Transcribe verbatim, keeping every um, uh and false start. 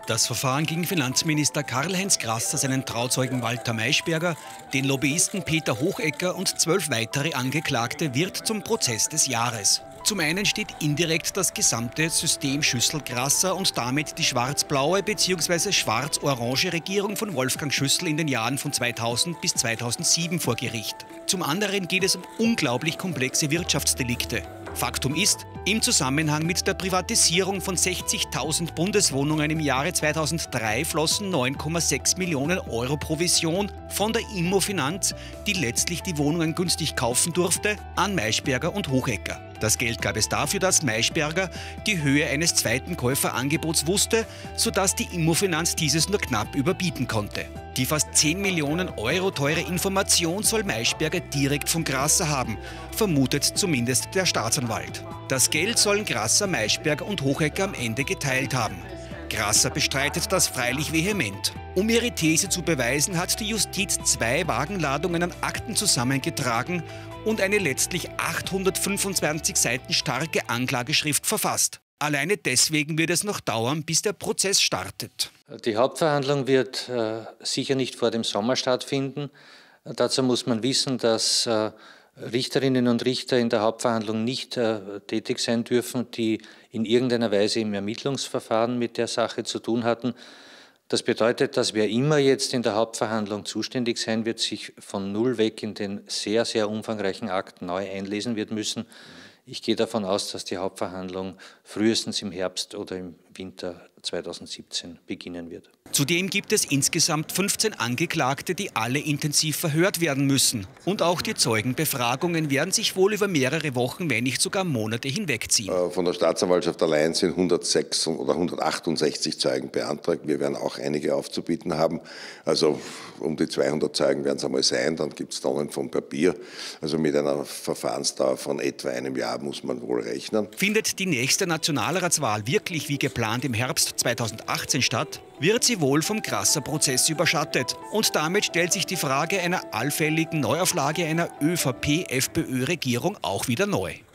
Das Verfahren gegen Finanzminister Karl-Heinz Grasser, seinen Trauzeugen Walter Maischberger, den Lobbyisten Peter Hochecker und zwölf weitere Angeklagte wird zum Prozess des Jahres. Zum einen steht indirekt das gesamte System Schüssel-Grasser und damit die schwarz-blaue bzw. schwarz-orange Regierung von Wolfgang Schüssel in den Jahren von zweitausend bis zweitausendsieben vor Gericht. Zum anderen geht es um unglaublich komplexe Wirtschaftsdelikte. Faktum ist, im Zusammenhang mit der Privatisierung von sechzigtausend Bundeswohnungen im Jahre zweitausenddrei flossen neun Komma sechs Millionen Euro Provision von der Immofinanz, die letztlich die Wohnungen günstig kaufen durfte, an Maischberger und Hochecker. Das Geld gab es dafür, dass Maischberger die Höhe eines zweiten Käuferangebots wusste, sodass die Immofinanz dieses nur knapp überbieten konnte. Die fast zehn Millionen Euro teure Information soll Maischberger direkt von Grasser haben, vermutet zumindest der Staatsanwalt. Das Geld sollen Grasser, Maischberger und Hochecker am Ende geteilt haben. Grasser bestreitet das freilich vehement. Um ihre These zu beweisen, hat die Justiz zwei Wagenladungen an Akten zusammengetragen und eine letztlich achthundertfünfundzwanzig Seiten starke Anklageschrift verfasst. Alleine deswegen wird es noch dauern, bis der Prozess startet. Die Hauptverhandlung wird äh, sicher nicht vor dem Sommer stattfinden. Dazu muss man wissen, dass äh, Richterinnen und Richter in der Hauptverhandlung nicht äh, tätig sein dürfen, die in irgendeiner Weise im Ermittlungsverfahren mit der Sache zu tun hatten. Das bedeutet, dass wer immer jetzt in der Hauptverhandlung zuständig sein wird, sich von Null weg in den sehr, sehr umfangreichen Akt neu einlesen wird müssen. Ich gehe davon aus, dass die Hauptverhandlung frühestens im Herbst oder im Winter zweitausendsiebzehn beginnen wird. Zudem gibt es insgesamt fünfzehn Angeklagte, die alle intensiv verhört werden müssen. Und auch die Zeugenbefragungen werden sich wohl über mehrere Wochen, wenn nicht sogar Monate hinwegziehen. Von der Staatsanwaltschaft allein sind hundertsechs oder hundertachtundsechzig Zeugen beantragt. Wir werden auch einige aufzubieten haben. Also um die zweihundert Zeugen werden es einmal sein. Dann gibt es Tonnen von Papier. Also mit einer Verfahrensdauer von etwa einem Jahr muss man wohl rechnen. Findet die nächste Nationalratswahl wirklich wie geplant im Herbst zweitausendachtzehn statt, wird sie wohl vom Grasser-Prozess überschattet. Und damit stellt sich die Frage einer allfälligen Neuauflage einer ÖVP-FPÖ-Regierung auch wieder neu.